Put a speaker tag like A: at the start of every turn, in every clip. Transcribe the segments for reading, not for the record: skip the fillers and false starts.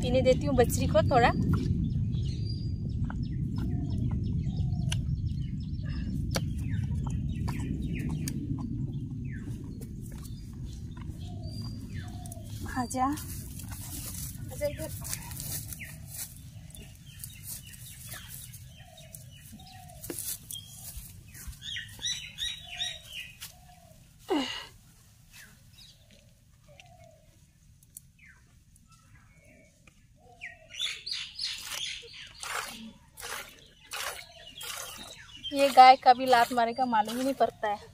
A: पीने देती हूँ बछड़ी को थोड़ा। आजा आजा इधर। ये गाय कभी लात मारेगा मालूम ही नहीं पड़ता है।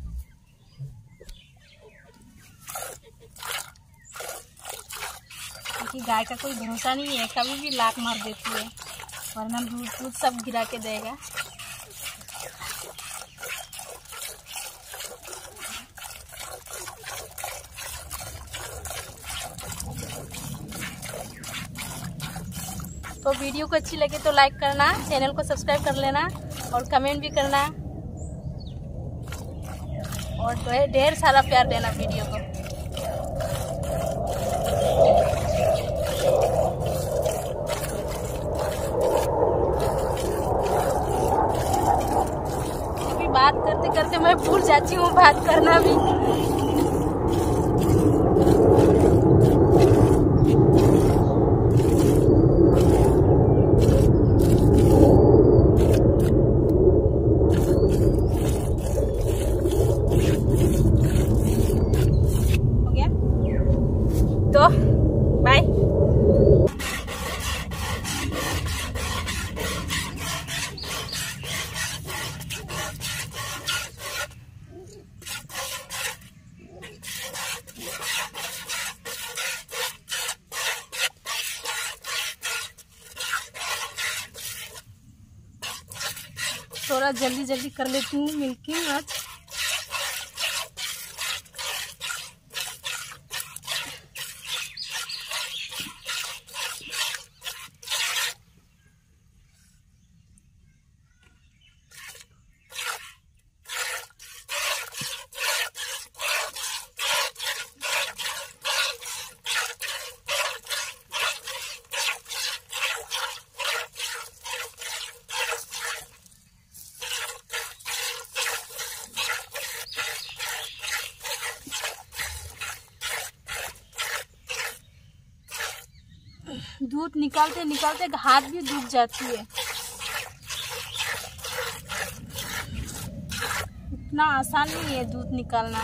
A: क्योंकि गाय का कोई भरोसा नहीं है, कभी भी लात मार देती है, वरना दूध सब गिरा के देगा। तो वीडियो को अच्छी लगे तो लाइक करना, चैनल को सब्सक्राइब कर लेना और कमेंट भी करना और ढेर सारा प्यार देना वीडियो को। अभी बात करते करते मैं भूल जाती हूँ बात करना भी। तो बाय। थोड़ा जल्दी जल्दी कर लेती हूँ मिल्किंग आज। दूध निकालते निकालते हाथ भी दुख जाती है। इतना आसान नहीं है दूध निकालना।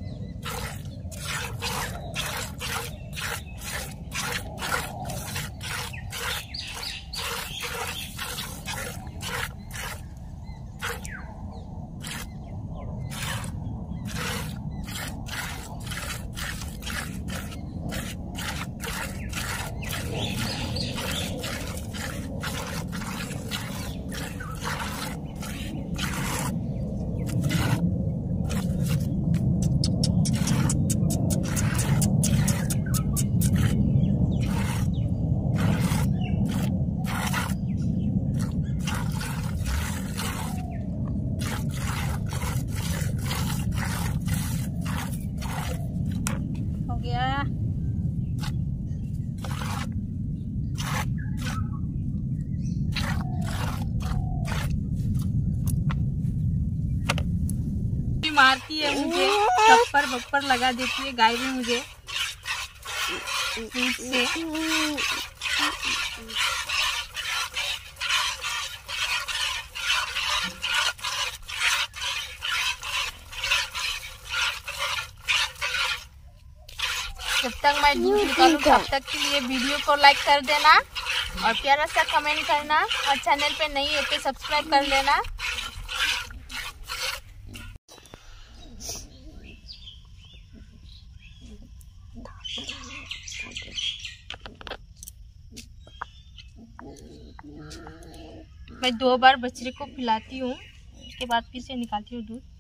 A: मारती है मुझे, थप्पड़ बप्पड़ लगा देती है गाय भी मुझे से। जब तक मैं दूध निकालूं तब तक के लिए वीडियो को लाइक कर देना और प्यारा सा कमेंट करना और चैनल पे नहीं है तो सब्सक्राइब कर लेना। मैं 2 बार बछड़े को पिलाती हूँ, उसके बाद फिर से निकालती हूँ दूध।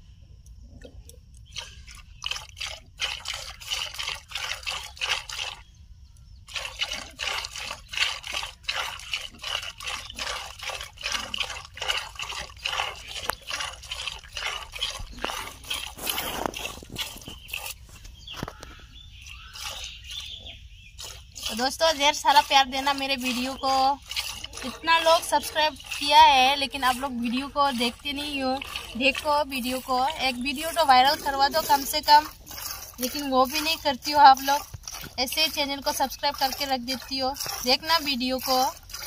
A: तो दोस्तों ढेर सारा प्यार देना मेरे वीडियो को। इतना लोग सब्सक्राइब किया है लेकिन आप लोग वीडियो को देखते नहीं हो। देखो वीडियो को, एक वीडियो तो वायरल करवा दो कम से कम, लेकिन वो भी नहीं करती हो आप लोग। ऐसे ही चैनल को सब्सक्राइब करके रख देती हो। देखना वीडियो को।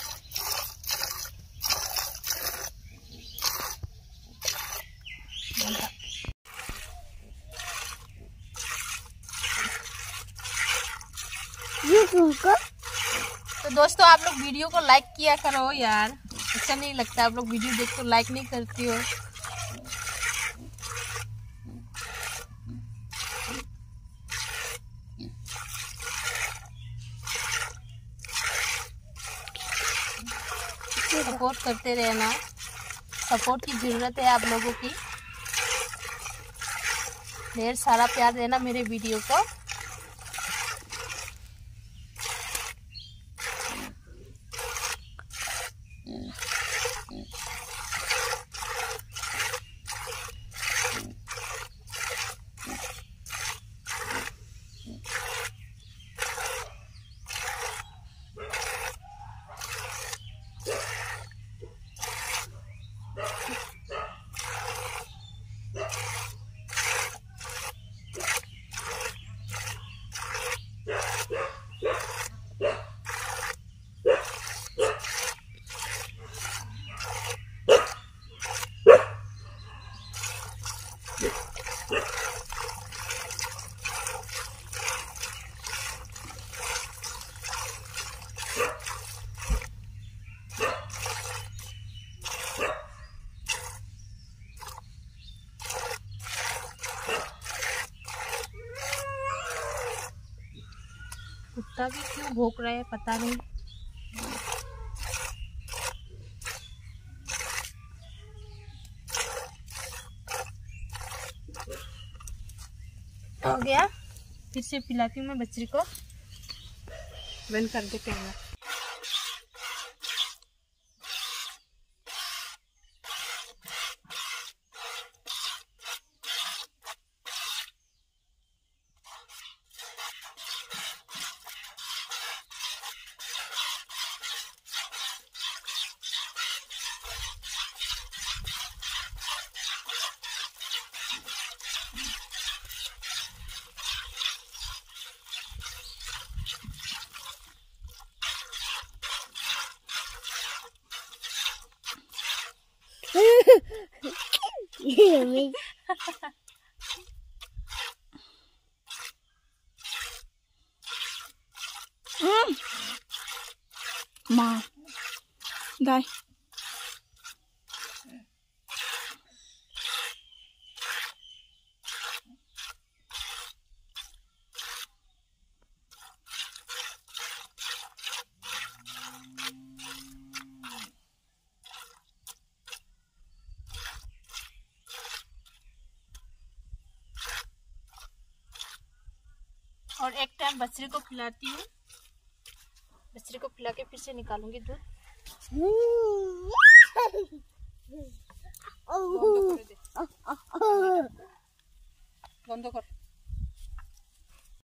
A: तो दोस्तों आप लोग वीडियो को लाइक किया करो यार, अच्छा नहीं लगता आप लोग वीडियो देख कर लाइक नहीं करती हो। सपोर्ट करते रहना, सपोर्ट की ज़रूरत है आप लोगों की। ढेर सारा प्यार देना मेरे वीडियो को। कुत्ता भी क्यों भौंक रहा है पता नहीं। हो गया, फिर से पिलाती हूँ मैं बच्ची को। बंद कर दे कैमरा।
B: Ma, dai.
A: और एक टाइम बछड़ी को खिलाती हूँ। बछड़ी को खिला के फिर से निकालूंगी दूध। बंद कर।